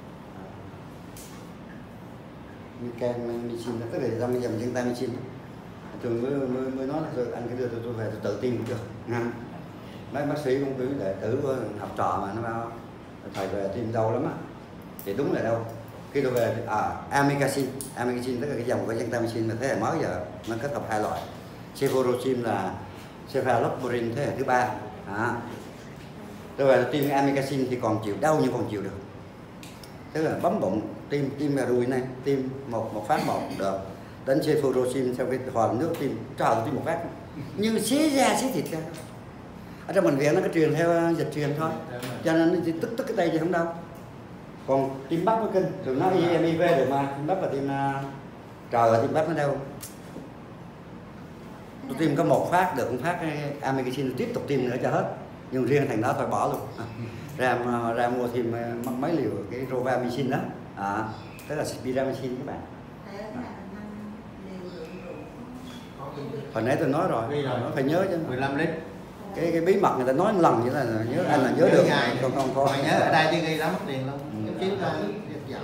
gentamicin đó, tức là trong cái dòng gentamicin đó. Thường mới, mới, mới nói là tôi, anh cứ đưa tôi, tôi về tôi tự tin cũng được. Mấy bác sĩ cũng cứ đệ tử học trò mà nó bao thầy về tim đâu lắm á. Thì đúng là đâu. Khi tôi về à, amikacin, amikacin tức là cái dòng của gentamicin là thế hệ mới giờ nó kết hợp hai loại. Cefuroxim là cephalosporin thế hệ thứ ba. À. Tôi về tiêm amikacin thì còn chịu đau nhưng còn chịu được. Tức là bấm bụng tiêm tiêm vào đùi này, tiêm một một phát một được. đánh cefuroxim sau khi hòa nước tim trào tim một phát như xé da xé thịt ra. Ở trong bệnh viện nó có truyền theo dịch truyền thôi, cho nên nó chỉ tức tức cái tay chứ không đâu. Còn tim bắp nó kinh, thường nói i em i vê được mà, tim bắp và tim trời ơi, tim bắp nó đâu. Tôi tiêm có một phát được, một phát amikacin tôi tiếp tục tiêm nữa cho hết, nhưng riêng thằng đó thôi bỏ luôn. ra ra mua thêm mấy liều cái rovamicin đó, à, tức là spiramicin các bạn. Hồi nãy tôi nói rồi, nó phải nhớ chứ. mười lăm lít. Cái cái bí mật người ta nói một lần vậy là nhớ, anh là nhớ được. Còn còn còn nhớ ở đây chứ ghi ra mất tiền luôn. Cái chiếu ra giỏ.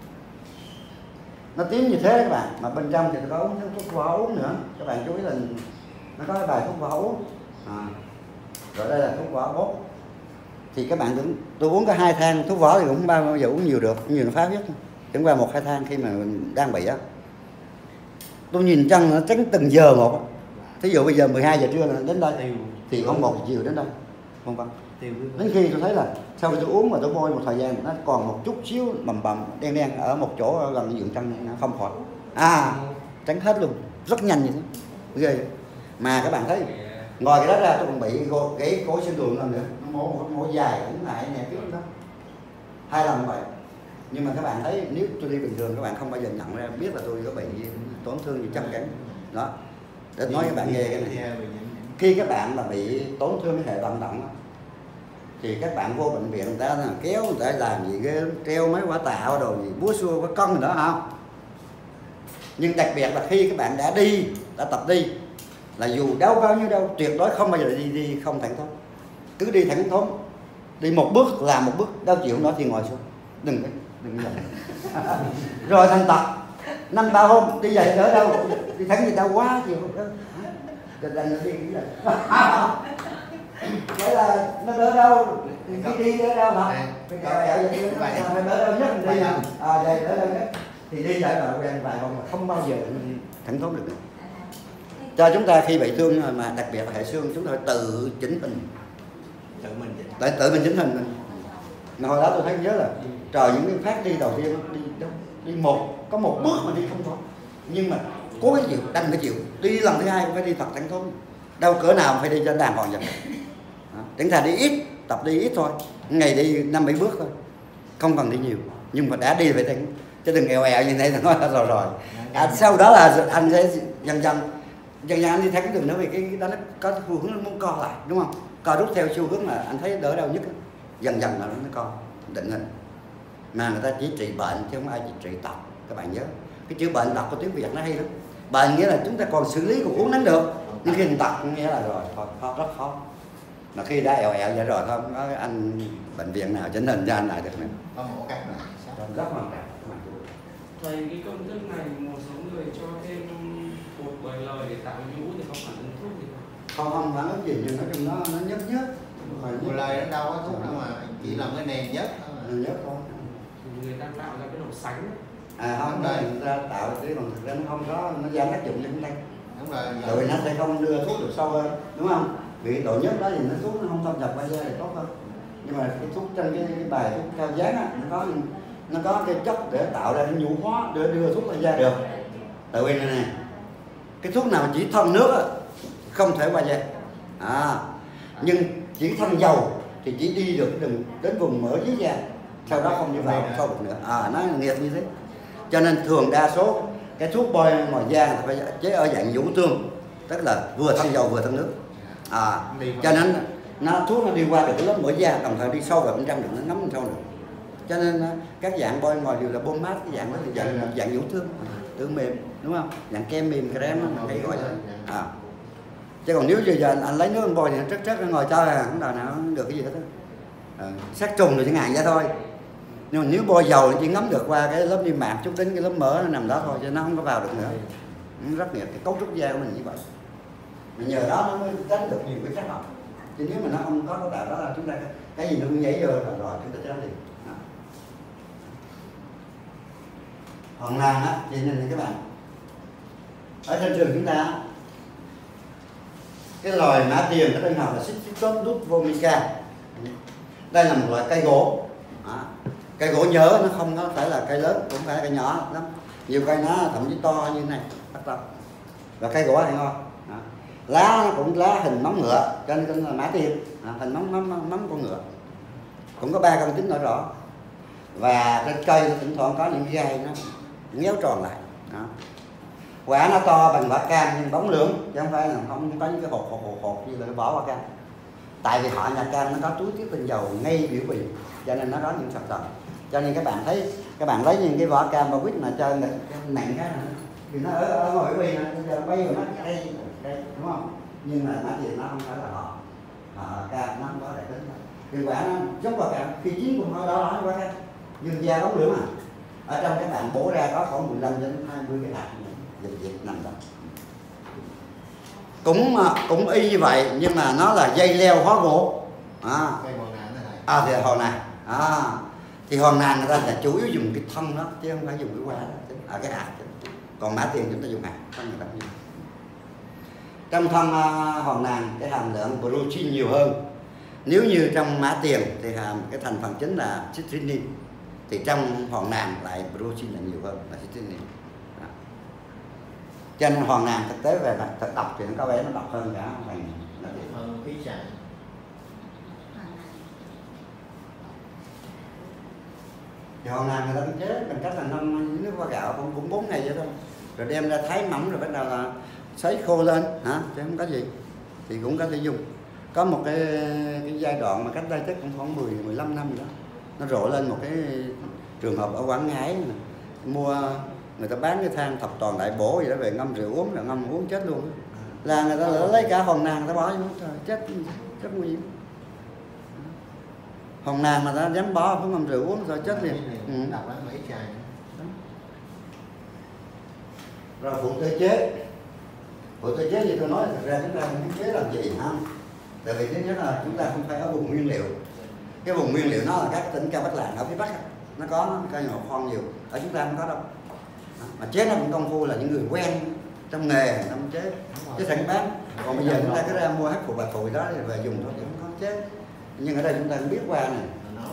Nó tím như thế các bạn, mà bên trong thì nó có uống thuốc vỏ uống nữa. Các bạn chú ý là nó có cái bài thuốc vỏ uống. À. Rồi đây là thuốc vỏ bốt. Thì các bạn cũng tôi uống có hai thang thuốc vỏ thì cũng không bao giờ uống nhiều được, nhiều nó phá huyết. Chẳng qua một hai thang khi mà mình đang bị á. Tôi nhìn chân nó tránh từng giờ một. Thí dụ bây giờ mười hai giờ trưa là đến đây thì không một chiều đến đây. Không vâng. Đến khi tôi thấy là sau khi tôi uống mà tôi bôi một thời gian nó còn một chút xíu bầm bầm đen đen ở một chỗ gần dựng chân nó không khỏi. À, tránh hết luôn, rất nhanh như thế. Ghê. Mà các bạn thấy ngoài cái đó ra tôi còn bị cái cổ xương đùi lần nữa, nó mổ một mổ dài cũng lại nè trước đó. Hai lần vậy. Nhưng mà các bạn thấy nếu tôi đi bình thường các bạn không bao giờ nhận ra biết là tôi có bị tổn thương gì chân cẳng. Đó. Để nói các bạn nghe cái này. Khi các bạn mà bị tổn thương cái hệ vận động thì các bạn vô bệnh viện người ta kéo người ta làm gì ghê, treo mấy quả tạo đồ gì búa xua có cân gì đó không. Nhưng đặc biệt là khi các bạn đã đi đã tập đi là dù đau bao nhiêu đâu tuyệt đối không bao giờ đi đi không thẳng thắn, cứ đi thẳng thắn, đi một bước làm một bước, đau chịu nói thì ngồi xuống, đừng đừng dậy. Rồi thành tập năm ba hôm đi dậy đỡ đâu, đi thẳng gì đau quá chịu không đó, cho nên nó đi cái này. Vậy là nó đỡ đâu, khi đi đỡ đâu hả? Phải đỡ đâu nhất đi à, à đây đỡ đâu nhất. Thì đi lại là quen vài hôm mà không bao giờ thẳng thắn được nữa. Cho chúng ta khi bị thương mà đặc biệt là hệ xương chúng ta phải tự chỉnh hình, tự mình chỉnh. Tự, tự mình chỉnh hình mình. Mà hồi đó tôi thấy nhớ là trời những cái phát đi đầu tiên đi đi một có một bước mà đi không thôi, nhưng mà cố cái chịu đành phải chịu, đi lần thứ hai cũng phải đi thật thẳng thắn, đâu cỡ nào phải đi cho đàng hoàng vậy. Chẳng thà đi ít, tập đi ít thôi, ngày đi năm bảy bước thôi, không cần đi nhiều, nhưng mà đã đi phải thẳng, chứ đừng eo eo như thế là nói rồi rồi. À, sau đó là anh sẽ dần dần dần dần anh đi theo cái đường nữa vì cái đó nó có xu hướng nó muốn co lại đúng không, co rút theo xu hướng là anh thấy đỡ đau nhất đó. Dần dần là nó co định hình, mà người ta chỉ trị bệnh chứ không ai chỉ trị tật. Các bạn nhớ cái chữ bệnh tật của tiếng Việt nó hay lắm, bệnh nghĩa là chúng ta còn xử lý còn uống nắng được, nhưng khi tật nghĩa là rồi thôi khó, rất khó. Mà khi đã eo eo vậy rồi thôi nói anh bệnh viện nào chỉnh hình cho anh lại được nữa, có mổ cắt này rất quan trọng. Thầy, cái công thức này một số người cho thêm bột bời lời để tạo nhũ thì có phản ứng thuốc gì không? Không không phản ứng gì nhưng nói chung nó nó nhấp nhấp. Bời lời nó đâu có thuốc đâu mà chỉ làm cái nền nhất thôi. Nhấp thôi. Người ta tạo ra cái độ sánh. À không, đây người ta tạo chứ còn thực ra nó không có, nó giảm tác dụng cho chúng ta. Đúng rồi. Tại vì nó sẽ không đưa thuốc được sâu hơn, đúng không? Vì độ nhất đó thì nó thuốc nó không thâm nhập qua da thì tốt hơn. Nhưng mà cái thuốc trên cái, cái bài thuốc cao dáng á, nó có nó có cái chất để tạo ra cái nhũ hóa để đưa thuốc lên da được. Tại vì này này, cái thuốc nào chỉ thân nước á, không thể qua da. À, nhưng chỉ thân dầu thì chỉ đi được đường đến vùng mở dưới da, sau đó không đi vào sâu được nữa. À, nó nghiệt như thế. Cho nên thường đa số cái thuốc bôi ngoài da phải chế ở dạng nhũ tương, tức là vừa thân dầu vừa thân nước. À, cho nên nó thuốc nó đi qua được cái lớp mỡ da, đồng thời đi sâu vào bên trong được, nó ngấm bên sâu được. Cho nên các dạng bôi ngoài đều là bôi mát, cái dạng đó thì dạng một dạng nhũ tương, tương mềm, đúng không? Dạng kem mềm creme nó hay gọi là. À. Chứ còn nếu giờ anh, anh lấy nước anh bôi thì nó trất trất nó ngồi cho là không đời nào được cái gì hết. À, sát trùng rồi chẳng hạn vậy thôi. Nhưng mà nếu bôi dầu nó chỉ ngấm được qua cái lớp niêm mạc chút đến cái lớp mỡ nó nằm đó thôi, chứ nó không có vào được nữa. Nó rất nghiệt, cái cấu trúc da của mình như vậy. Mà nhờ đó nó mới tránh được nhiều cái chất độc. Chứ nếu mà nó không có cái tạo đó là chúng ta cái gì nó cũng nhảy vô rồi rồi chúng ta tránh đi. Còn nàng á, thì nên các bạn ở trên trường chúng ta cái loài mã tiền cái tên học là Xixotus vomica. Đây là một loại cây gỗ. Đó. Cây gỗ nhớ nó không nó phải là cây lớn, cũng phải là cây nhỏ lắm, nhiều cây nó thậm chí to như thế này bắt đầu. Và cây gỗ này ngon. Đó. Lá nó cũng lá hình móng ngựa, cho nên tên là mã tiền, à, hình móng móng móng, móng con ngựa, cũng có ba con chính rõ rõ. Và trên cây nó thỉnh thoảng có những gai nó nhéo tròn lại. Đó. Quả nó to bằng quả cam nhưng bóng lưỡng, chứ không phải là không có những cái hột hột hột, hột như là vỏ quả cam. Tại vì họ nhà cam nó có túi tiết tinh dầu ngay biểu bì, cho nên nó có những sản phẩm. Cho nên các bạn thấy các bạn lấy những cái vỏ cam và quýt mà chơi nặng cái này thì nó ở ở ngoài biểu bì này, bây giờ bay vào nó đây đây đúng không? Nhưng mà nó thì nó không phải là họ họ cam, nó không có đại tính. Thì quả nó giống quả cam, khi chín cũng thôi đó nói quả cam nhưng da bóng lưỡng à. Ở trong các bạn bổ ra có khoảng mười lăm đến hai mươi cái hạt dịch dịch nằm đó. Cũng cũng y như vậy nhưng mà nó là dây leo hóa gỗ. À, à thì hòn nàn. À, thì hòn nàn người ta là chủ yếu dùng cái thân đó chứ không phải dùng cái quả đó, à, cái hạt. Còn mã tiền chúng ta dùng hạt, thân người ta dùng. Trong thân uh, hòn nàn cái hàm lượng protein nhiều hơn. Nếu như trong mã tiền thì hàm cái thành phần chính là citrulline, thì trong hòn nàn lại protein là nhiều hơn là citrulline. Cho nên hòn nàn thực tế về mặt thực độc thì nó có vẻ nó độc hơn cả vàng hơn khí xài. Thì hòn nàn người ta cũng chế bằng cách là ngâm nước vo gạo cũng cũng bốn ngày vậy thôi, rồi đem ra thái mỏng rồi bắt đầu là sấy khô lên hả, chứ không có gì thì cũng có thể dùng. Có một cái cái giai đoạn mà cách đây chắc cũng khoảng mười mười lăm năm gì đó, nó rộ lên một cái trường hợp ở Quảng Ngãi mua người ta bán cái than thập toàn đại bổ gì đó về ngâm rượu uống, là ngâm uống chết luôn. Là người ta lấy cả hòn nàn người ta bỏ vô trời, chết rất nguy hiểm. Hòn nàn mà ta dám bỏ phải ngâm rượu uống rồi chết liền. Ừ. Đọc lắm, mấy chai. Rồi phụ tơ chế, phụ tơ chế như tôi nói thật ra chúng ta không chế làm gì hả? Tại vì thứ nhất là chúng ta không phải ở vùng nguyên liệu. Cái vùng nguyên liệu nó là các tỉnh Cao Bắc Làng ở phía Bắc, nó có cây ngọc khoan nhiều, ở chúng ta không có đâu. Mà chế nó cũng công phu là những người quen trong nghề trong chế chế thành bán. Còn bây giờ chúng ta cứ ra mua hát phụ bạc phùi đó về dùng thôi chứ không có chế. Nhưng ở đây chúng ta cũng biết qua này.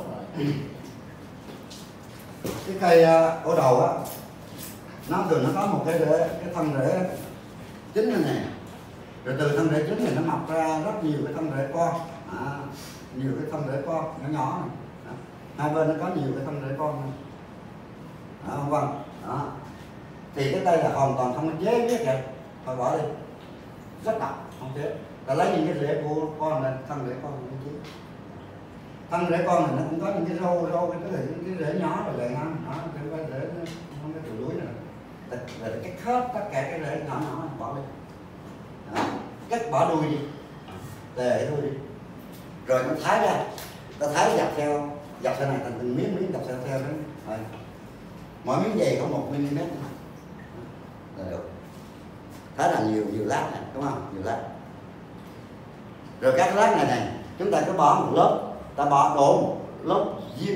Cái cây ổ đầu á, nó thường nó có một cái rễ, cái thân rễ chính này nè, rồi từ thân rễ chính này nó mọc ra rất nhiều cái thân rễ con, à, nhiều cái thân rễ con nhỏ nhỏ này. Đó. Hai bên nó có nhiều cái thân rễ con này. Đó, không vâng. Đó. Thì cái đây là hoàn toàn không có chế biết kìa, thôi bỏ đi, rất độc, không chế. Ta lấy những cái rễ của con này, thân rễ con không chế. Thân rễ con này nó cũng có những cái râu râu cái cái những cái rễ nhỏ rồi lại ngon, đó, cái cái rễ nó không có trụ núi này, là cái khớp tất cả cái rễ nhỏ nhỏ bỏ đi, đó. Cắt bỏ đuôi đi, tề đuôi đi, rồi nó thái ra, ta thái dọc theo dọc theo này thành từng miếng miếng dọc theo theo đó, rồi. Mỗi miếng dày có một mi-li-mét là được, thái là nhiều nhiều lát này, đúng không? Nhiều lát, rồi các lát này này chúng ta cứ bỏ một lớp, ta bỏ đổ một lớp diêm,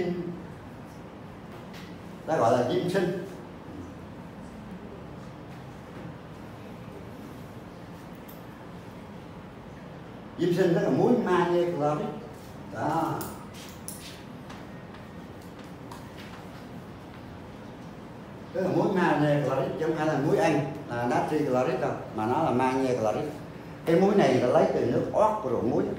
ta gọi là diêm sinh. Diêm sinh tức là muối magie chloride đó. Tức là muối magie chloride chứ không phải là muối Anh là natri chloride đâu, mà nó là magie chloride. Cái muối này là lấy từ nước ót của ruộng muối.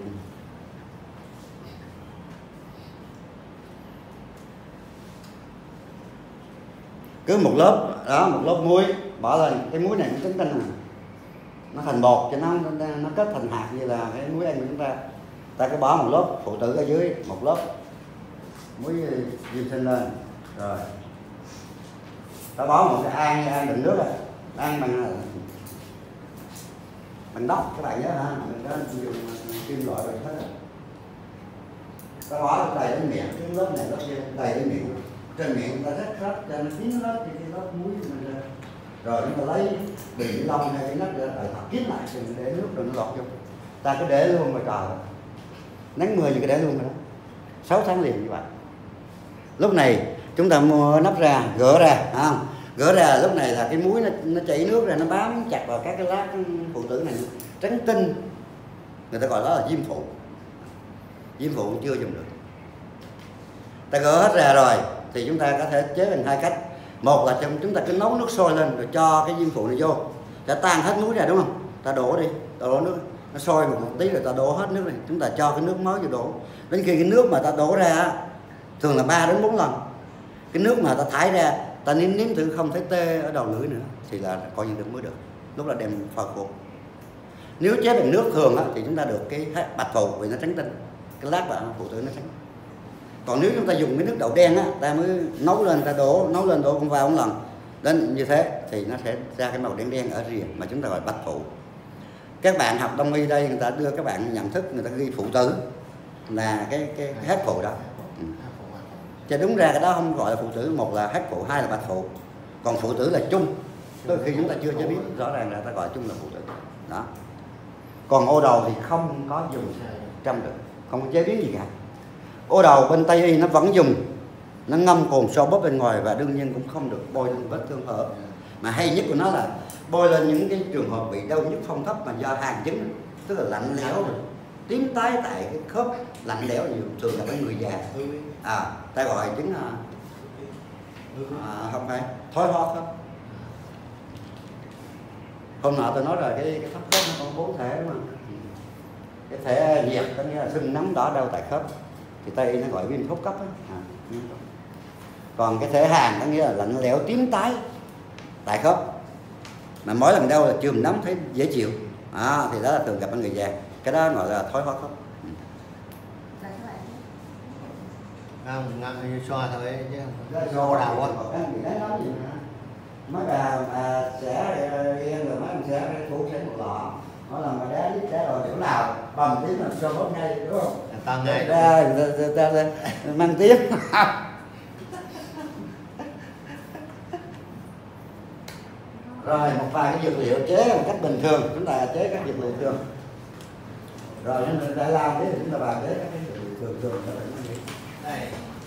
Cứ một lớp đó, một lớp muối bỏ lên, cái muối này nó tính tinh này, nó thành bột cho nó nó kết thành hạt như là cái muối ăn của chúng ta. Ta cứ bỏ một lớp phụ tử ở dưới, một lớp muối diêm sinh lên, rồi ta bỏ một cái an an đựng nước này, an bằng bằng đốc các bạn nhớ ha, mình có dùng kim loại rồi hết rồi. Ta bỏ đầy đến miệng, cái lớp này lớp kia đầy đến miệng, trên miệng ta rắc rắc cho nó kín lớp thì cái lớp muối mình ra, rồi chúng ta lấy bì ni lông hay cái nắp để đợi thật kín lại thì để nước rồi nó lọt vô, ta cứ để luôn mà trời nắng mưa gì cứ để luôn rồi đó, sáu tháng liền như vậy. Lúc này chúng ta mua nắp ra gỡ ra, không gỡ ra lúc này là cái muối nó, nó chảy nước ra, nó bám chặt vào các cái lát phụ tử này trắng tinh, người ta gọi đó là diêm phụ. Diêm phụ chưa dùng được, ta gỡ hết ra rồi thì chúng ta có thể chế bằng hai cách. Một là chúng ta cứ nấu nước sôi lên rồi cho cái diêm phụ này vô, sẽ tan hết muối ra đúng không? Ta đổ đi, ta đổ nước, nó sôi một tí rồi ta đổ hết nước này, chúng ta cho cái nước mới vô đổ. Đến khi cái nước mà ta đổ ra thường là ba đến bốn lần, cái nước mà ta thải ra, ta nếm nếm thử không thấy tê ở đầu lưỡi nữa thì là coi như được mới được. Lúc là đem pha khô. Nếu chế bằng nước thường á, thì chúng ta được cái bạch phù vì nó trắng tinh, cái lát và phụ tử nó trắng. Còn nếu chúng ta dùng cái nước đậu đen á, ta mới nấu lên, ta đổ nấu lên đổ không vào một lần đến như thế thì nó sẽ ra cái màu đen đen ở rìa mà chúng ta gọi bạch phụ. Các bạn học đông y đây, người ta đưa các bạn nhận thức, người ta ghi phụ tử là cái cái, cái hết phụ đó. Ừ. Chứ đúng ra cái đó không gọi là phụ tử, một là hết phụ, hai là bạch phụ. Còn phụ tử là chung. Đôi khi chúng ta chưa chế biến rõ ràng là ta gọi chung là phụ tử. Đó. Còn ô đầu thì không có dùng trong được, không có chế biến gì cả. Ô đầu bên Tây y nó vẫn dùng, nó ngâm cồn so bóp bên ngoài và đương nhiên cũng không được bôi lên vết thương hở. Mà hay nhất của nó là bôi lên những cái trường hợp bị đau nhức phong thấp mà do hàn chứng, tức là lạnh lẽo rồi, tím tái tại cái khớp lạnh lẽo nhiều, thường là với người già. À, ta gọi chứng là à, không phải thói hóa khớp. Hôm nọ tôi nói rồi cái, cái thấp khớp nó có bốn thể đúng không? Cái thể nhiệt có nghĩa là sưng nóng đỏ đau tại khớp thì Tây nó gọi viêm khớp cấp á. À, còn cái thể hàn có nghĩa là lạnh lẽo tím tái tại khớp mà mỗi lần đau là chườm nóng thấy dễ chịu, à, thì đó là thường gặp ở người già, cái đó gọi là thói hóa khớp. Không, ngâm xoa thôi chứ xô đầu á. Mấy bà à, sẽ yên rồi mấy ông sẽ thủ sẽ một lọ, mỗi lần mà đá lít đá rồi chỗ nào bầm tiếng là xô bóp ngay đúng không? Toàn ngay. Ra ta ra mang tiếng. Rồi một vài cái dược liệu chế một cách bình thường, chúng ta chế các dược liệu thường. Rồi chúng ta làm thế thì chúng ta vào chế các cái dược liệu thường thường. Đây.